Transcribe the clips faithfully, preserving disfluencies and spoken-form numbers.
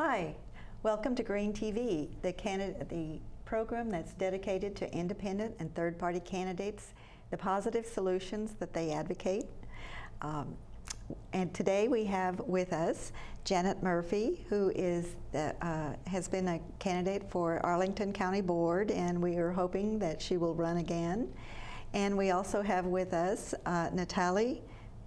Hi, welcome to Green T V, the, candidate, the program that's dedicated to independent and third-party candidates, the positive solutions that they advocate. Um, and today we have with us Janet Murphy, who is the, uh, has been a candidate for Arlington County Board, and we are hoping that she will run again. And we also have with us uh, Natale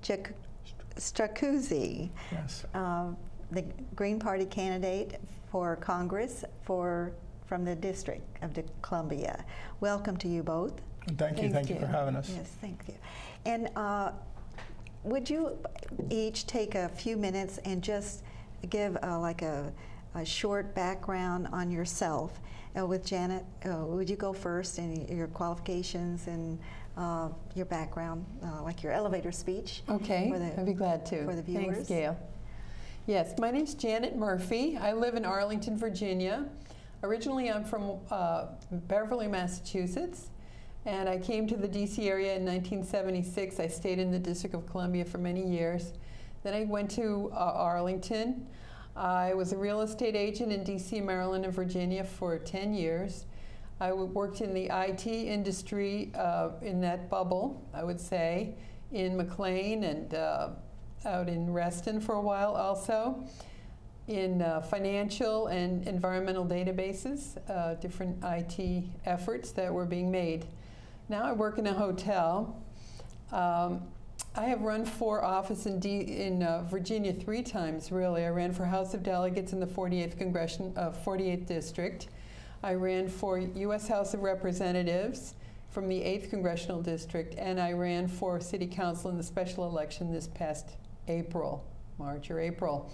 Stracuzzi. Yes. Uh, the Green Party candidate for Congress for from the District of Columbia. Welcome to you both. Thank you. Thank, thank you. you for having us. Yes, thank you. And uh, would you each take a few minutes and just give uh, like a, a short background on yourself? Uh, with Janet, uh, would you go first and your qualifications and uh, your background, uh, like your elevator speech? Okay, for the, I'd be glad to. For the viewers. Thanks, Gail. Yes, my name's Janet Murphy. I live in Arlington, Virginia. Originally, I'm from uh, Beverly, Massachusetts, and I came to the D C area in nineteen seventy-six. I stayed in the District of Columbia for many years. Then I went to uh, Arlington. I was a real estate agent in D C, Maryland, and Virginia for ten years. I worked in the I T industry uh, in that bubble, I would say, in McLean and uh, out in Reston for a while also, in uh, financial and environmental databases, uh, different I T efforts that were being made. Now I work in a hotel. Um, I have run for office in, D in uh, Virginia three times, really. I ran for House of Delegates in the forty-eighth Congressional, uh, forty-eighth District. I ran for U S House of Representatives from the eighth Congressional District, and I ran for City Council in the special election this past April, March or April.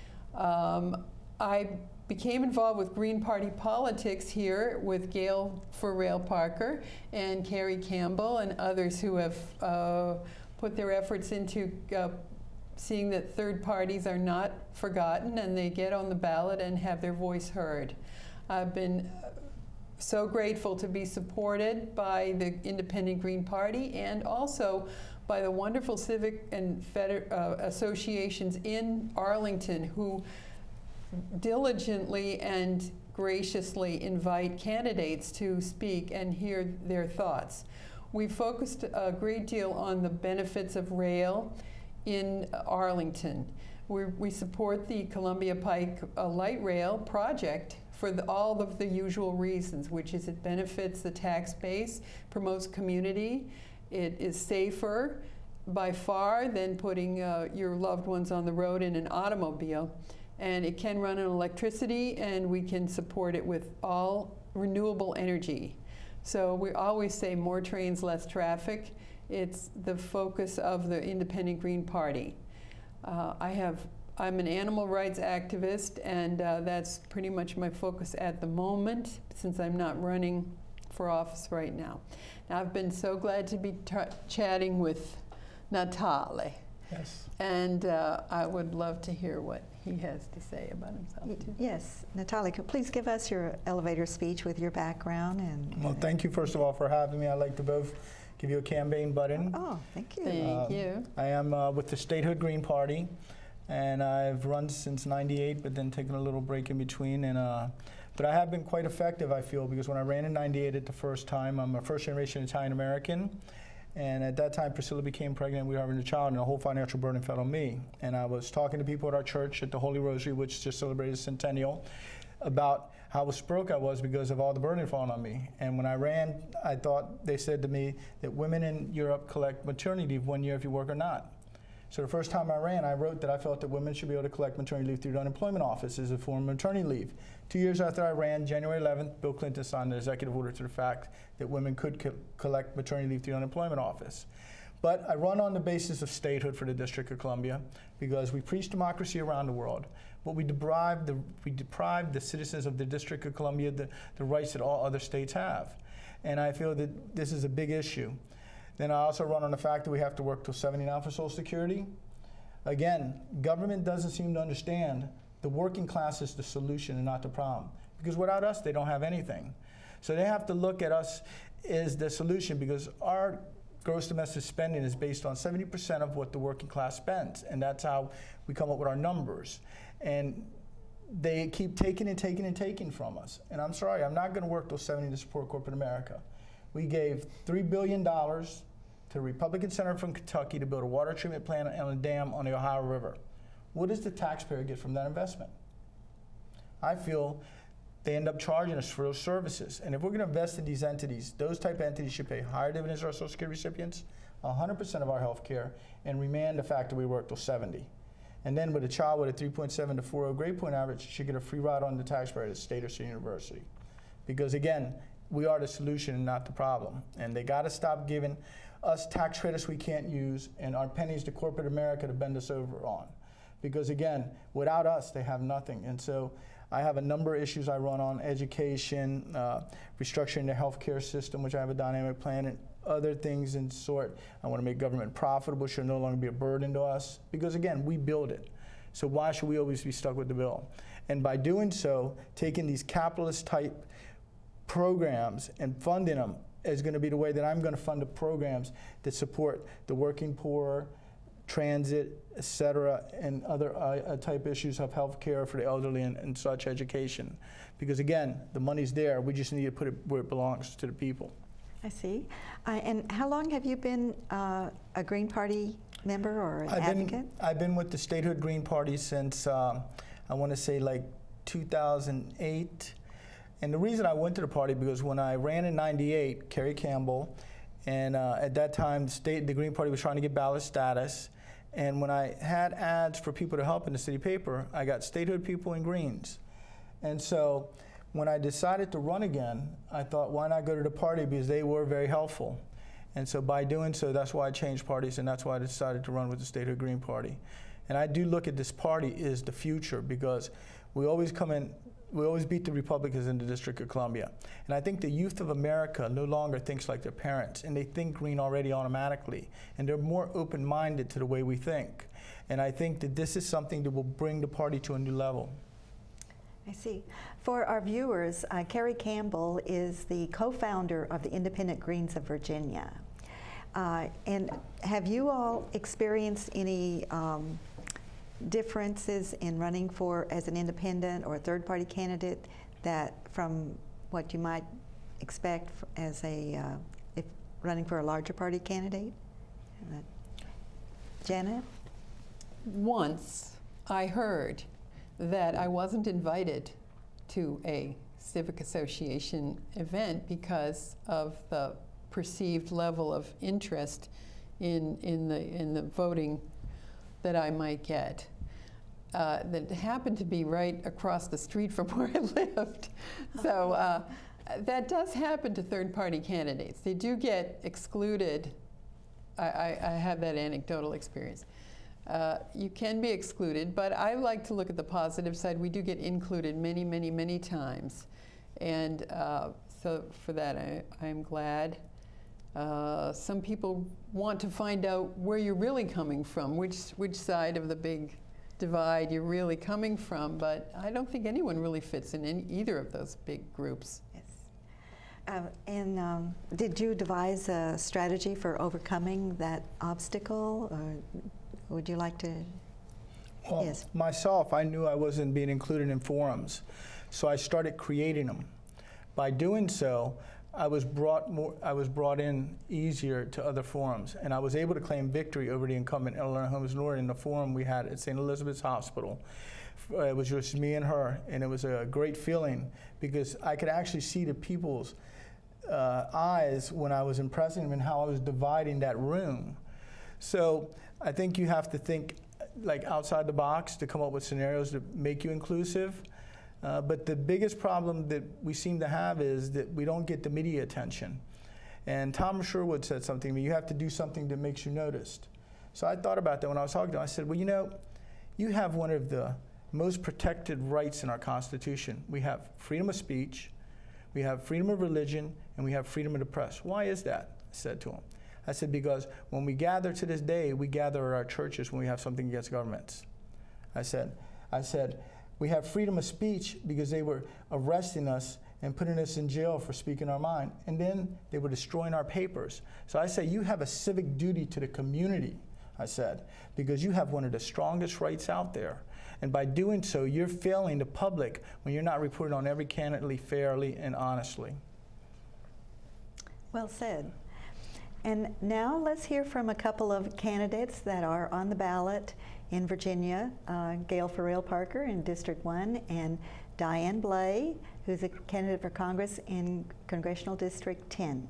Um, I became involved with Green Party politics here with Gail for Rail Parker and Carrie Campbell and others who have uh, put their efforts into uh, seeing that third parties are not forgotten and they get on the ballot and have their voice heard. I've been so grateful to be supported by the Independent Green Party and also by the wonderful civic and feder uh, associations in Arlington who diligently and graciously invite candidates to speak and hear their thoughts. We focused a great deal on the benefits of rail in Arlington. We're, we support the Columbia Pike uh, Light Rail project for the, all of the usual reasons, which is it benefits the tax base, promotes community, it is safer by far than putting uh, your loved ones on the road in an automobile. And it can run on electricity, and we can support it with all renewable energy. So we always say more trains, less traffic. It's the focus of the Independent Green Party. Uh, I have, I'm an animal rights activist, and uh, that's pretty much my focus at the moment, since I'm not running for office right now. Now, I've been so glad to be chatting with Natale. Yes. And uh, I would love to hear what he has to say about himself, too. Yes. Natale, please give us your elevator speech with your background. And well, thank you, first of all, for having me. I'd like to both give you a campaign button. Oh, thank you. Thank um, you. I am uh, with the Statehood Green Party, and I've run since ninety-eight, but then taken a little break in between. And uh, But I have been quite effective, I feel, because when I ran in ninety-eight at the first time, I'm a first-generation Italian-American. And at that time, Priscilla became pregnant. We were having a child, and the whole financial burden fell on me. And I was talking to people at our church at the Holy Rosary, which just celebrated centennial, about how broke I was because of all the burden falling on me. And when I ran, I thought, they said to me that women in Europe collect maternity leave one year if you work or not. So the first time I ran, I wrote that I felt that women should be able to collect maternity leave through the unemployment office as a form of maternity leave. Two years after I ran, January eleventh, Bill Clinton signed an executive order to the fact that women could co collect maternity leave through the unemployment office. But I run on the basis of statehood for the District of Columbia because we preach democracy around the world, but we deprive the, we deprive the citizens of the District of Columbia the, the rights that all other states have. And I feel that this is a big issue. Then I also run on the fact that we have to work till seventy-nine for Social Security. Again, government doesn't seem to understand the working class is the solution and not the problem. Because without us, they don't have anything. So they have to look at us as the solution because our gross domestic spending is based on seventy percent of what the working class spends. And that's how we come up with our numbers. And they keep taking and taking and taking from us. And I'm sorry, I'm not going to work till seventy to support corporate America. We gave three billion dollars to the Republican Center from Kentucky to build a water treatment plant and a dam on the Ohio River. What does the taxpayer get from that investment? I feel they end up charging us for those services. And if we're going to invest in these entities, those type of entities should pay higher dividends to our Social Security recipients, one hundred percent of our health care, and remand the fact that we work till seventy. And then with a child with a three point seven to four point oh grade point average, should get a free ride on the taxpayer to state or city university. Because again, we are the solution and not the problem. And they got to stop giving us tax credits we can't use and our pennies to corporate America to bend us over on. Because again, without us, they have nothing. And so I have a number of issues I run on: education, uh, restructuring the healthcare system, which I have a dynamic plan, and other things in sort. I want to make government profitable, should no longer be a burden to us, because again, we build it. So why should we always be stuck with the bill? And by doing so, taking these capitalist type programs and funding them is going to be the way that I'm going to fund the programs that support the working poor, transit, et cetera, and other uh, type issues of health care for the elderly and, and such, education. Because again, the money's there, we just need to put it where it belongs, to the people. I see. Uh, and how long have you been uh, a Green Party member or an I've advocate? Been, I've been with the Statehood Green Party since, um, I want to say like two thousand eight. And the reason I went to the party, because when I ran in ninety-eight, Kerry Campbell, and uh, at that time, the, state, the Green Party was trying to get ballot status. And when I had ads for people to help in the city paper, I got statehood people and Greens. And so when I decided to run again, I thought, why not go to the party, because they were very helpful. And so by doing so, that's why I changed parties, and that's why I decided to run with the Statehood Green Party. And I do look at this party as the future, because we always come in, we always beat the Republicans in the District of Columbia. And I think the youth of America no longer thinks like their parents, and they think green already automatically. And they're more open-minded to the way we think. And I think that this is something that will bring the party to a new level. I see. For our viewers, uh, Kerry Campbell is the co-founder of the Independent Greens of Virginia. Uh, and have you all experienced any um, differences in running for as an independent or a third-party candidate that from what you might expect as a uh, if running for a larger party candidate? Uh, Janet? Once I heard that I wasn't invited to a civic association event because of the perceived level of interest in in the in the voting that I might get. Uh, that happened to be right across the street from where I lived. So uh, that does happen to third-party candidates. They do get excluded. I, I, I have that anecdotal experience. Uh, you can be excluded, but I like to look at the positive side. We do get included many, many, many times. And uh, so for that, I, I'm glad. Uh, some people want to find out where you're really coming from, which, which side of the big divide you're really coming from, but I don't think anyone really fits in any, either of those big groups. Yes. Uh, and um, did you devise a strategy for overcoming that obstacle, or would you like to? Well, yes. Myself, I knew I wasn't being included in forums, so I started creating them. By doing so, I was brought more. I was brought in easier to other forums, and I was able to claim victory over the incumbent Eleanor Holmes Norton in the forum we had at Saint Elizabeth's Hospital. It was just me and her, and it was a great feeling because I could actually see the people's uh, eyes when I was impressing them and how I was dividing that room. So I think you have to think like outside the box to come up with scenarios that make you inclusive. Uh, but the biggest problem that we seem to have is that we don't get the media attention. And Tom Sherwood said something to me, you have to do something that makes you noticed. So I thought about that when I was talking to him. I said, well, you know, you have one of the most protected rights in our Constitution. We have freedom of speech, we have freedom of religion, and we have freedom of the press. Why is that? I said to him. I said, because when we gather to this day, we gather at our churches when we have something against governments. I said, I said, we have freedom of speech because they were arresting us and putting us in jail for speaking our mind. And then they were destroying our papers. So I say, you have a civic duty to the community, I said, because you have one of the strongest rights out there. And by doing so, you're failing the public when you're not reporting on every candidate fairly and honestly. Well said. And now let's hear from a couple of candidates that are on the ballot in Virginia, uh, Gail Farrell-Parker in District one and Diane Blay, who's a candidate for Congress in Congressional District ten.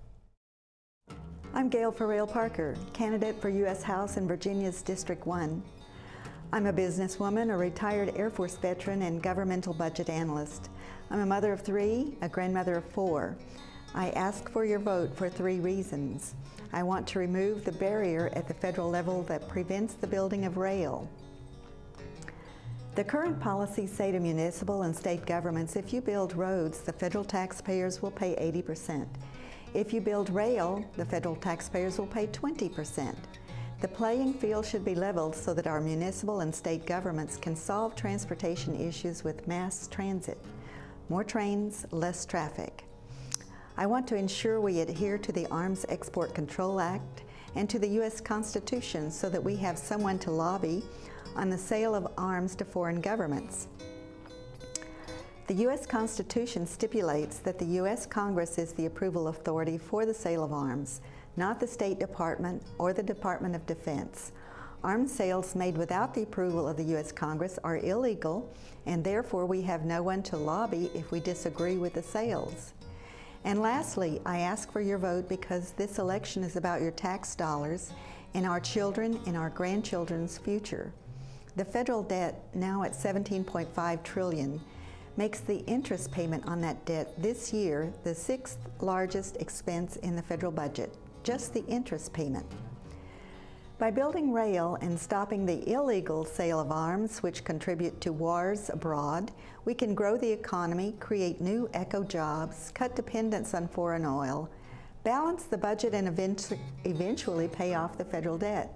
I'm Gail Farrell-Parker, candidate for U S House in Virginia's District one. I'm a businesswoman, a retired Air Force veteran, and governmental budget analyst. I'm a mother of three, a grandmother of four. I ask for your vote for three reasons. I want to remove the barrier at the federal level that prevents the building of rail. The current policies say to municipal and state governments, if you build roads, the federal taxpayers will pay eighty percent. If you build rail, the federal taxpayers will pay twenty percent. The playing field should be leveled so that our municipal and state governments can solve transportation issues with mass transit. More trains, less traffic. I want to ensure we adhere to the Arms Export Control Act and to the U S Constitution so that we have someone to lobby on the sale of arms to foreign governments. The U S Constitution stipulates that the U S Congress is the approval authority for the sale of arms, not the State Department or the Department of Defense. Arms sales made without the approval of the U S Congress are illegal, and therefore we have no one to lobby if we disagree with the sales. And lastly, I ask for your vote because this election is about your tax dollars and our children and our grandchildren's future. The federal debt, now at seventeen point five trillion dollars, makes the interest payment on that debt this year the sixth largest expense in the federal budget, just the interest payment. By building rail and stopping the illegal sale of arms, which contribute to wars abroad, we can grow the economy, create new eco jobs, cut dependence on foreign oil, balance the budget, and event eventually pay off the federal debt.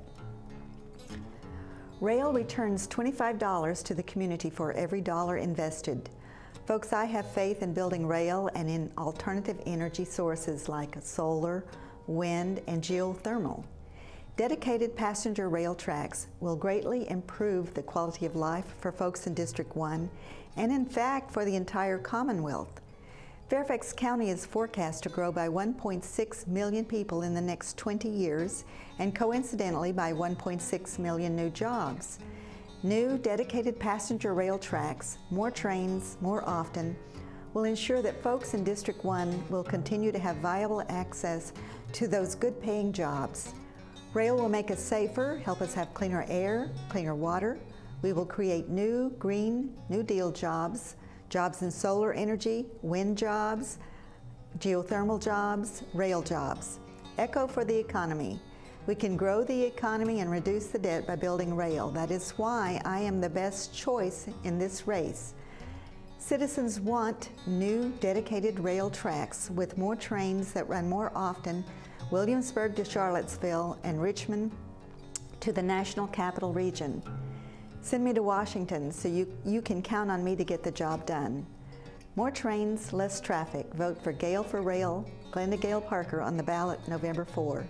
Rail returns twenty-five dollars to the community for every dollar invested. Folks, I have faith in building rail and in alternative energy sources like solar, wind, and geothermal. Dedicated passenger rail tracks will greatly improve the quality of life for folks in District one and, in fact, for the entire Commonwealth. Fairfax County is forecast to grow by one point six million people in the next twenty years and, coincidentally, by one point six million new jobs. New dedicated passenger rail tracks, more trains, more often, will ensure that folks in District one will continue to have viable access to those good-paying jobs. Rail will make us safer, help us have cleaner air, cleaner water. We will create new Green New Deal jobs, jobs in solar energy, wind jobs, geothermal jobs, rail jobs. Echo for the economy. We can grow the economy and reduce the debt by building rail. That is why I am the best choice in this race. Citizens want new dedicated rail tracks with more trains that run more often, Williamsburg to Charlottesville, and Richmond to the National Capital Region. Send me to Washington so you, you can count on me to get the job done. More trains, less traffic. Vote for Gail for Rail, Glenda Gail Parker on the ballot November fourth.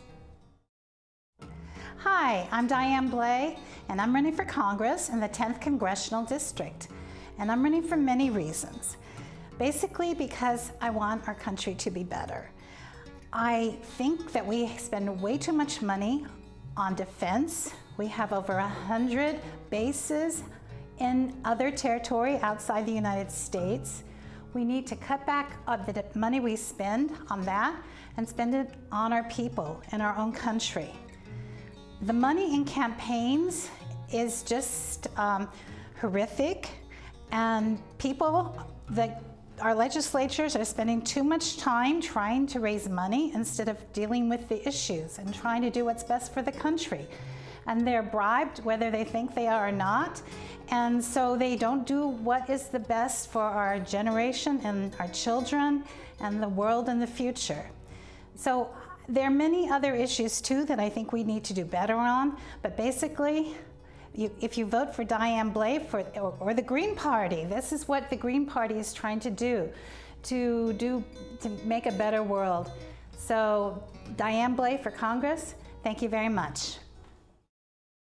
Hi, I'm Diane Blay, and I'm running for Congress in the tenth Congressional District. And I'm running for many reasons. Basically because I want our country to be better. I think that we spend way too much money on defense. We have over a hundred bases in other territory outside the United States. We need to cut back on the money we spend on that and spend it on our people in our own country. The money in campaigns is just um, horrific, and people that our legislatures are spending too much time trying to raise money instead of dealing with the issues and trying to do what's best for the country. And they're bribed whether they think they are or not. And so they don't do what is the best for our generation and our children and the world in the future. So there are many other issues too that I think we need to do better on, but basically, You, if you vote for Diane Blay for, or, or the Green Party, this is what the Green Party is trying to do, to do, to make a better world. So Diane Blay for Congress, thank you very much.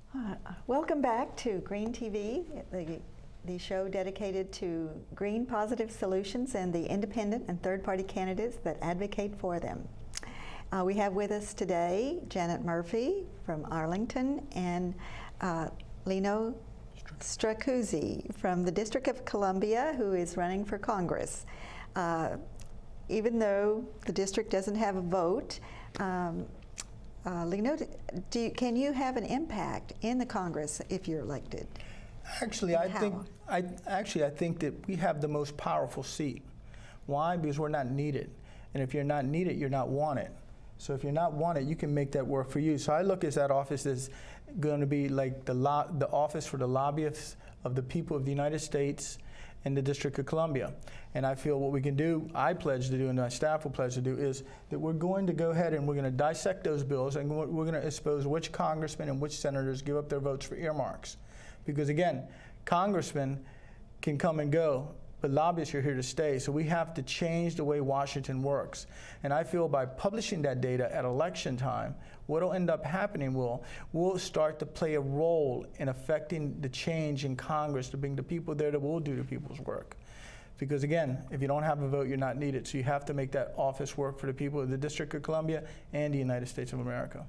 Uh, welcome back to Green T V, the, the show dedicated to green positive solutions and the independent and third-party candidates that advocate for them. Uh, we have with us today Janet Murphy from Arlington and uh, Lino Stracuzzi from the District of Columbia, who is running for Congress. Uh, even though the district doesn't have a vote, um, uh, Lino, do you, can you have an impact in the Congress if you're elected? Actually, And I how? think I actually I think that we have the most powerful seat. Why? Because we're not needed, and if you're not needed, you're not wanted. So if you're not wanted, you can make that work for you. So I look at that office as going to be like the lo the office for the lobbyists of the people of the United States and the District of Columbia. And I feel what we can do, I pledge to do, and my staff will pledge to do, is that we're going to go ahead and we're going to dissect those bills, and we're, we're going to expose which congressmen and which senators give up their votes for earmarks. Because again, congressmen can come and go, but lobbyists are here to stay. So we have to change the way Washington works. And I feel by publishing that data at election time, what will end up happening will we'll start to play a role in affecting the change in Congress to bring the people there that will do the people's work. Because again, if you don't have a vote, you're not needed. So you have to make that office work for the people of the District of Columbia and the United States of America.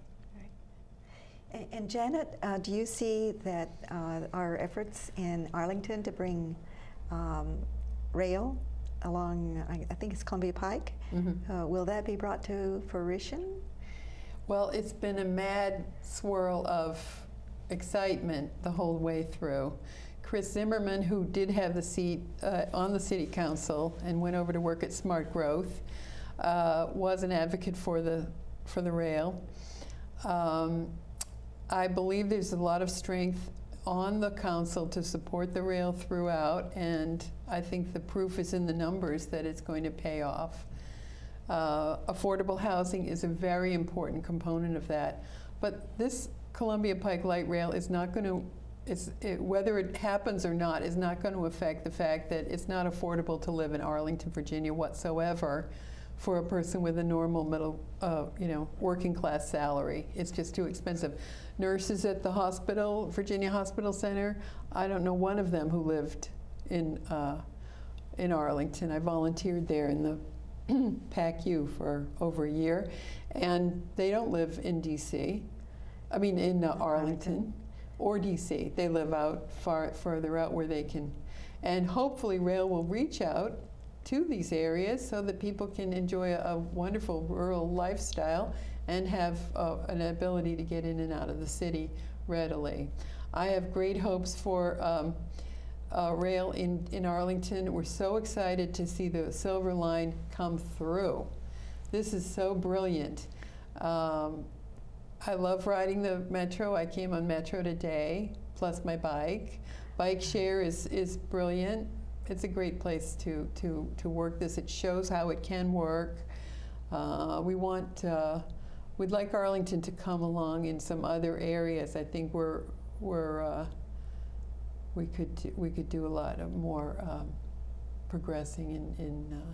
And, and Janet, uh, do you see that uh, our efforts in Arlington to bring um, rail along, I, I think it's Columbia Pike, mm-hmm. uh, will that be brought to fruition? Well, it's been a mad swirl of excitement the whole way through. Chris Zimmerman, who did have the seat uh, on the City Council and went over to work at Smart Growth, uh, was an advocate for the, for the rail. Um, I believe there's a lot of strength on the council to support the rail throughout, and I think the proof is in the numbers that it's going to pay off. Uh, affordable housing is a very important component of that, but this Columbia Pike Light Rail is not going to, it's, it, whether it happens or not, is not going to affect the fact that it's not affordable to live in Arlington, Virginia whatsoever for a person with a normal middle, uh, you know, working class salary. It's just too expensive. Nurses at the hospital, Virginia Hospital Center, I don't know one of them who lived in, uh, in Arlington. I volunteered there in the P A C U for over a year, and they don't live in D C. I mean, in uh, Arlington or D C. They live out far further out where they can, and hopefully rail will reach out to these areas so that people can enjoy a, a wonderful rural lifestyle and have uh, an ability to get in and out of the city readily. I have great hopes for um, uh, rail in, in Arlington. We're so excited to see the Silver Line come through. This is so brilliant. Um, I love riding the Metro. I came on Metro today, plus my bike. Bike share is, is brilliant. It's a great place to, to, to work this. It shows how it can work. Uh, we want, uh, we'd like Arlington to come along in some other areas. I think we're, we're, uh, we could do, we could do a lot of more um, progressing in, in uh,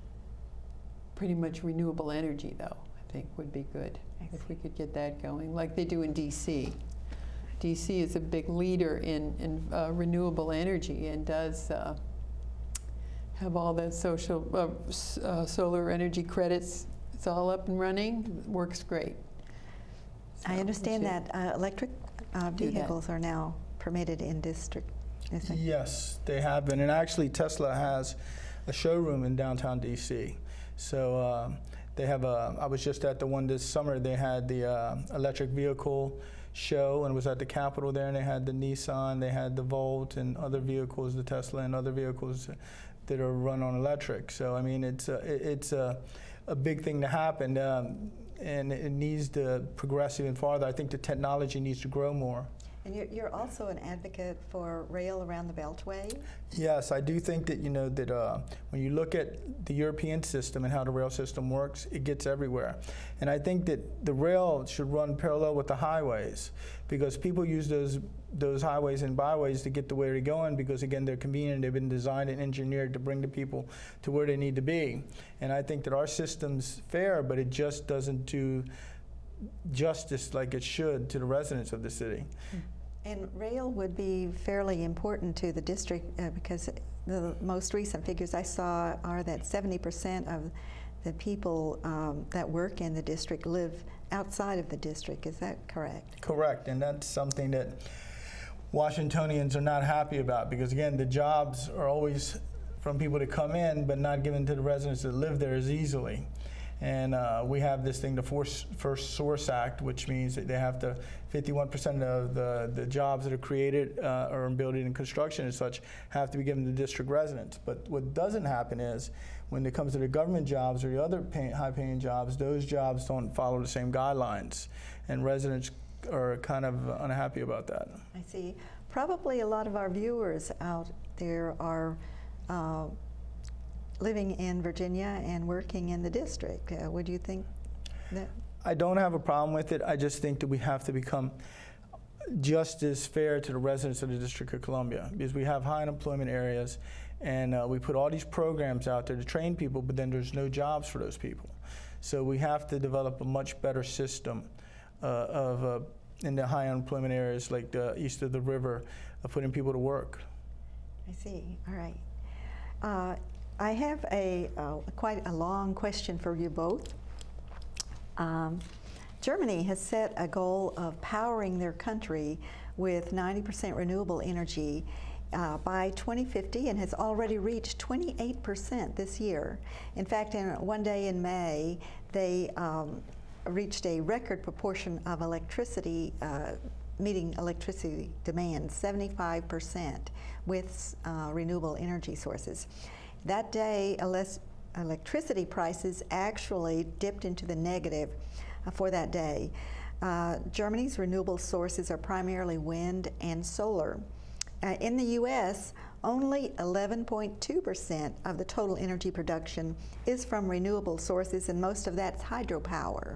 pretty much renewable energy, though. I think would be good if we could get that going, like they do in D C. D C is a big leader in, in uh, renewable energy and does uh, have all the social uh, uh, solar energy credits. It's all up and running. Works great. So I understand that uh, electric uh, vehicles are now permitted in district. Is it? Yes, they have been, and actually Tesla has a showroom in downtown D C. So uh, they have a. I was just at the one this summer. They had the uh, electric vehicle show, and was at the Capitol there, and they had the Nissan, they had the Volt, and other vehicles, the Tesla, and other vehicles that are run on electric. So I mean, it's a, it's a, a big thing to happen, um, and it needs to progress even farther. I think the technology needs to grow more. And you're, you're also an advocate for rail around the Beltway? Yes, I do think that, you know, that uh, when you look at the European system and how the rail system works, it gets everywhere. And I think that the rail should run parallel with the highways, because people use those those highways and byways to get to where they're going, because again, they're convenient. They've been designed and engineered to bring the people to where they need to be. And I think that our system's fair, but it just doesn't do justice like it should to the residents of the city. And rail would be fairly important to the district uh, because the most recent figures I saw are that seventy percent of the people um, that work in the district live outside of the district. Is that correct? Correct, and that's something that Washingtonians are not happy about because, again, the jobs are always from people to come in but not given to the residents that live there as easily. And uh, we have this thing, the Force, First Source Act, which means that they have to, fifty-one percent of the, the jobs that are created uh, or in building and construction and such have to be given to district residents. But what doesn't happen is when it comes to the government jobs or the other pay, high-paying jobs, those jobs don't follow the same guidelines. And residents are kind of unhappy about that. I see. Probably a lot of our viewers out there are uh, living in Virginia and working in the district. Uh, would you think that? I don't have a problem with it. I just think that we have to become just as fair to the residents of the District of Columbia because we have high unemployment areas and uh, we put all these programs out there to train people, but then there's no jobs for those people. So we have to develop a much better system uh, of uh, in the high unemployment areas like the east of the river of putting people to work. I see. All right. Uh, I have a uh, quite a long question for you both. Um, Germany has set a goal of powering their country with ninety percent renewable energy uh, by twenty fifty and has already reached twenty-eight percent this year. In fact, in one day in May, they um, reached a record proportion of electricity, uh, meeting electricity demand, seventy-five percent with uh, renewable energy sources. That day, electricity prices actually dipped into the negative uh, for that day. Uh, Germany's renewable sources are primarily wind and solar. Uh, in the U S, only eleven point two percent of the total energy production is from renewable sources, and most of that's hydropower.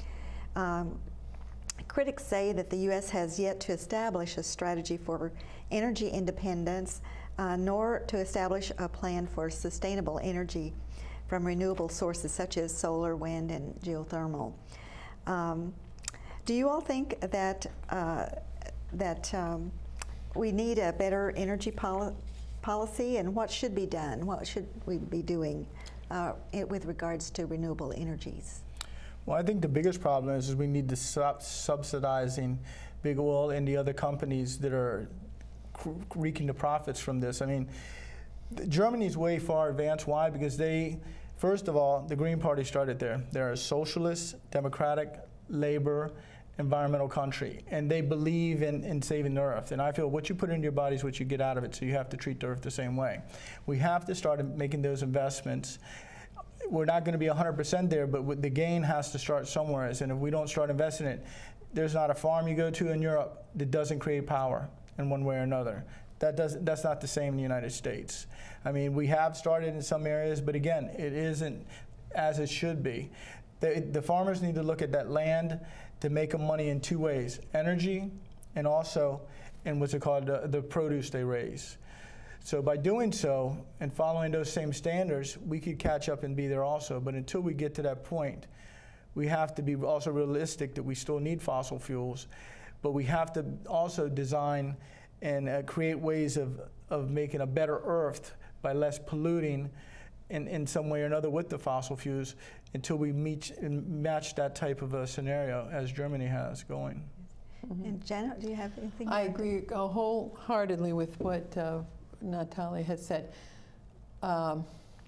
Um, critics say that the U S has yet to establish a strategy for energy independence, Uh, nor to establish a plan for sustainable energy from renewable sources such as solar, wind, and geothermal. Um, do you all think that uh, that um, we need a better energy poli policy, and what should be done? What should we be doing uh, it, with regards to renewable energies? Well, I think the biggest problem is, is we need to stop subsidizing big oil and the other companies that are reaping the profits from this. I mean, Germany's way far advanced. Why? Because they, first of all, the Green Party started there. They're a socialist, democratic, labor, environmental country, and they believe in, in saving the earth. And I feel what you put into your body is what you get out of it, so you have to treat the earth the same way. We have to start making those investments. We're not going to be one hundred percent there, but the gain has to start somewhere. And if we don't start investing in it, there's not a farm you go to in Europe that doesn't create power in one way or another. That doesn't, that's not the same in the United States. I mean, we have started in some areas, but again, it isn't as it should be. The, the farmers need to look at that land to make them money in two ways, energy and also in what's it called, the, the produce they raise. So by doing so and following those same standards, we could catch up and be there also. But until we get to that point, we have to be also realistic that we still need fossil fuels. But we have to also design and uh, create ways of, of making a better earth by less polluting in, in some way or another with the fossil fuels until we meet and match that type of a scenario as Germany has going. Mm-hmm. And Janet, do you have anything? I agree uh, wholeheartedly with what uh, Natale has said. Um,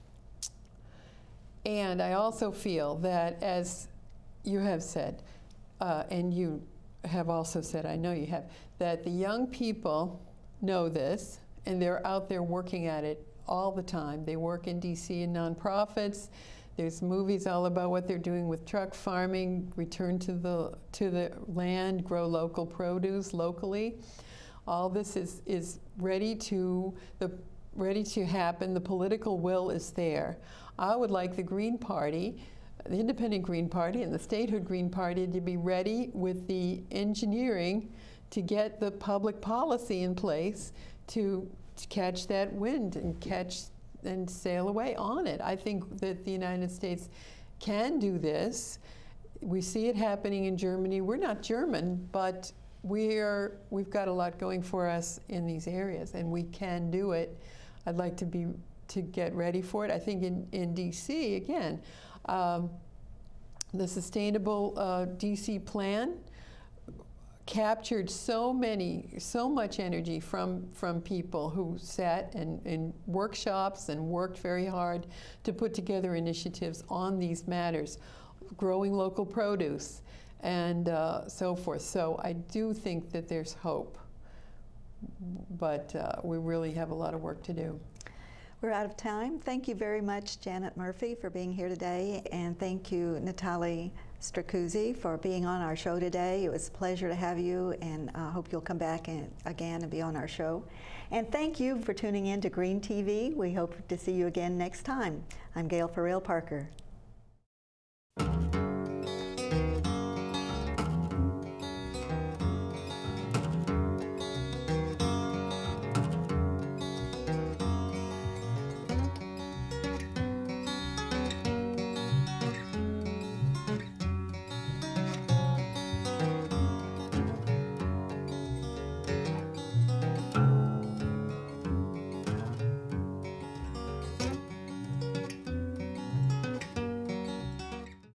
and I also feel that, as you have said, uh, and you have also said, I know you have, that the young people know this, and they're out there working at it all the time. They work in D C in nonprofits. There's movies all about what they're doing with truck farming, return to the to the land, grow local produce locally. All this is is ready to the ready to happen. The political will is there. I would like the Green Party, the Independent Green Party and the Statehood Green Party to be ready with the engineering to get the public policy in place to, to catch that wind and catch and sail away on it. I think that the United States can do this. we see it happening in Germany. We're not German, but we're, we've got a lot going for us in these areas, and we can do it. I'd like to be to get ready for it. I think in, in D C, again, um, the Sustainable uh, D C Plan captured so many, so much energy from, from people who sat in, in workshops and worked very hard to put together initiatives on these matters, growing local produce and uh, so forth. So I do think that there's hope, but uh, we really have a lot of work to do. We're out of time. Thank you very much, Janet Murphy, for being here today, and thank you, Natale Stracuzzi, for being on our show today. It was a pleasure to have you, and I uh, hope you'll come back and, again and be on our show. And thank you for tuning in to Green T V. We hope to see you again next time. I'm Gail Farrell Parker.